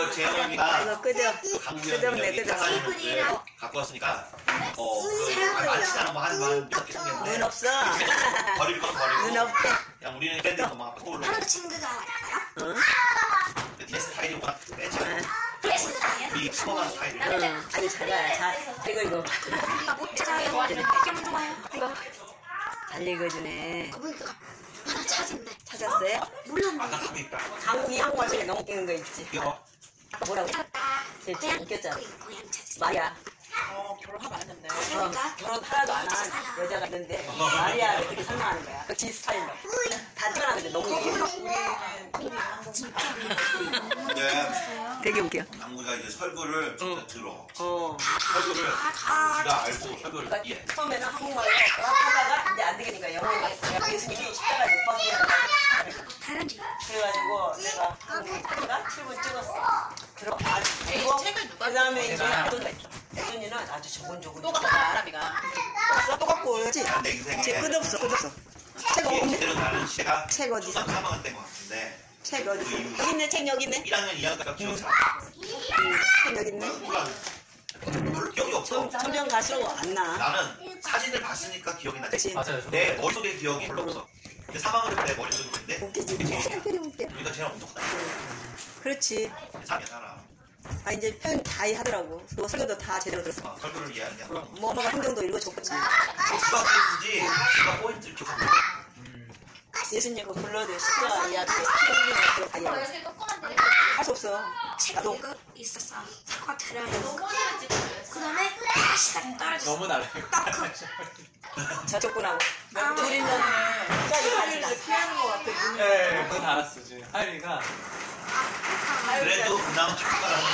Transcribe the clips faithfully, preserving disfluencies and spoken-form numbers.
이거 재영이가 이거 끄져. 끄적네, 끄적. 갖고 왔으니까 어, 그 많지 않아 뭐한 몇개 생겼는데 눈 없어. 버릴 건 버리고 눈 없대. 그냥 우리는 밴드 거막 거울로 하나도 친구가 아닐까요? 응? 내 스타일이 워낙 빼지 응. 이 스포한 스타일 응. 아니 잘해. 잘. 이거 이거. 우리가 못 찾아요. 이렇게 좋아요. 이거. 잘 읽어주네. 그러니까 하나 찾은데 찾았어요? 몰랐네. 아까 가고 있다 강이 한국말 중에 너무 웃기는 거 있지. 이거 아까 뭐라고? 제일 고양 웃겼잖아. 고양 찾았어. 마리아. 어, 결혼하면 안 했네. 어, 결혼 하나도 안 한 여자가 있는데 마리아를 그렇게 설명하는 거야. 그 지 스타일로. 다 찍어놨는데 너무 웃겨. 근데 되게 웃겨. 남구가 이제 설교를 진짜 들어 어. 설교를 지가 알고 설교를 이해 처음에는 한국말로 하다가 이제 안 되겠니까 영어로 내가 예수님이 십자가에 못 박게 해가지고 다른지. 그래가지고 내가 한국가 칠 분 찍었어. 들어. 아, 그리고 책을 누가 그 다음에 이제 애돈이가 있어. 애돈이는 아주 조곤조곤. 또 같아, 아람이가. 똑같어? 똑같고 그러지? 내 인생에 쟤 끝없어 끝없어. 책 이게 없네? 제대로 다른 시가 책 어디 있어? 사망을 뗀것 같은데 책 어디 있어? 여기 있네 책 여기 있네. 일 학년 이 학년까지 기억이 잘 책 여기 있네. 몰라 별로 기억이 없어 청- 청년 갈수록 안 나. 나는 사진을 봤으니까 기억이 나지 그치? 내 머릿속에 기억이 별로 없어 근데 사망을 했을 때 머릿속에 있는데 웃기지? 그래 웃겨. 우리가 제일 엄청 크다 그렇지. 사람이야 사람 아 이제 표현 다 하더라고. 그거 설교도 다 제대로 들었어. 어, 설교를 이해하는 게 어, 아니라 뭐 엄마가 행동도 읽어줬겠지. 누가 포인트지 누가 포인트를 기억하고 예수님 그 불러도 십자가 이야기 성경에 그거 다 이야기. 할 수 없어. 책 나도. 이거 있었어. 사과 들어요. 그 다음에 다시 딱 떨어졌어. 너무 날래. 딱 그. 저쪽 분하고. 아, 둘이 있는 하율이를 하율이를 피하는 것 같아. 눈이. 네, 그건 알았어 지금. 하율이가 그래도 그나마 착각하는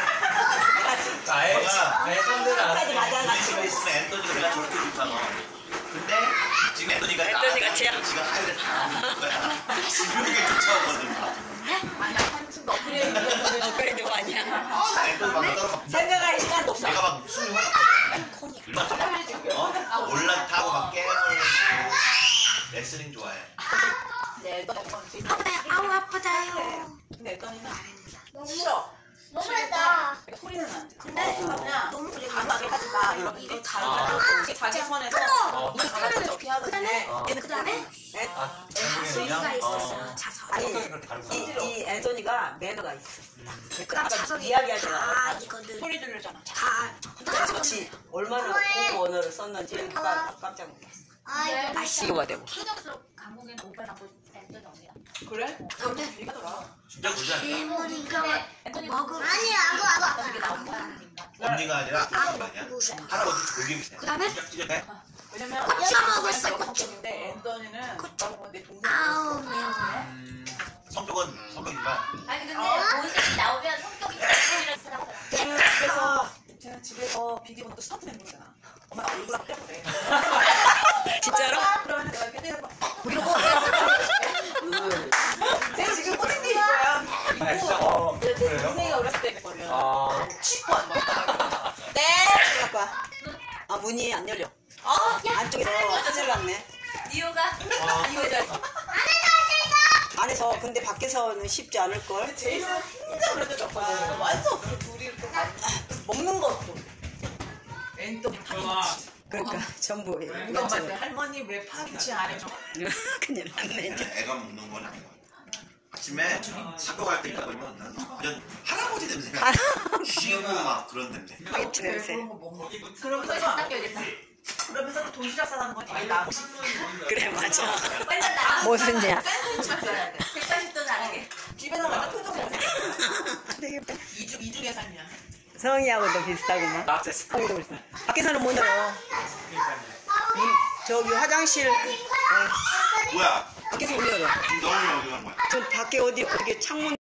나의 거야 나의 선대를 끝까지 맞아. 알았어. 우리 집에 있으면 앤토니가 내가 절대 좋잖아 근데 지금 앤토니가 앤토니가 제일- 지가 하율을 다 하는 거야 지금 이게 쫓아오거든 만약 한숨도 업그레이드. 업그레이드가 아니야. 앤토니 막 떨어 생각할 시간도 없어. 내가 막 숨이 확 얼마나 어? 올라타고 막 게임을 하고 레슬링 좋아해 네, 또 건지. 아빠 아우 아프다요. 근데 애던이는 싫어. 너무했다. 소리는 안 돼. 근데 그냥 너무 그래. 가만히 하지 마. 이거 이거 다르고 이게 자기 선에서 어. 이거 가만히 어떻게 하는데 그 다음에 아, 자석이가 있었어. 자석. 아니 그렇게 다른 이, 거야. 이 앤토니가 매너가 있어. 그 다음 아까 자석이 이야기하잖아. 다 이거는 소리 들리잖아. 다. 그렇지. 얼마나 고급 언어를 썼는지 깜- 깜짝 놀랐어. 아, 맛있어. 이거가 되고. 충격스러운 강국에는 오빠랑 뭐 앤더니 언니야. 그래? 근데 얘기하더라. 진짜 그지 않냐 할머니가 먹으면 아니, 아고, 아고, 이게 나온 거야. 언니가 아니라 아버지가 아니야 먹고 싶어. 할아버지 되게 비슷해 그 다음에 찢어해 왜냐면 고추 먹었어, 고추. 근데 앤더니는 나보고 내 동생. 아우 매워. 음, 성격은 성격이지만 아니, 근데 본색이 나오면 성격이 이런 사람. 그래서 제가 집에서 비디오는 또 스타트 멤버잖아. 엄마가 얼굴 앞 떼고 진짜로? 그러면 내가 이렇게 때려봐. 음. 내가 지금 꼬집기 이거야. 어, 내 그래요? 동생이 어렸을 때 그랬거든. 아, 치고 안 먹다가. 네. 아빠. 아 문이 안 열려. 어? 안쪽에서 화질 났네. 니오가 아, 이거 이제 안에서 근데 밖에서는 쉽지 않을 걸. 제일 진짜 그랬던 오빠. 완전 그 둘이 이렇게 먹는 것도. 앤더니 파김치. 그러니까 전부 우리 엄마한테 할머니 왜 파김치 안 해줘? 큰일 났네. 이제. 애가 먹는 건 아니야 아침에 학교 갈 때 있다 보면 난 완전 할아버지 냄새가 쉬고 막 그런 냄새 파김치 냄새. 그런 거 먹어. 그러면서 닦여야겠다. 그러면서 또 도시락 싸는 거 되게 나. 그래 맞아. 완전 나. 무슨이야? 샌드위치 써야 돼. 백팔십 도 나가게. 집에서 맨날 표정 잘 되겠다. 이주 이주 계산이야. 성희하고도 비슷하구만. 낙제스. 성희도 비슷해. 밖에서는 못 열어. 문, 저기 화장실 어, 뭐야 밖에서 못 열어. 너무 어디 간 거야 저 밖에 어디 어떻게 창문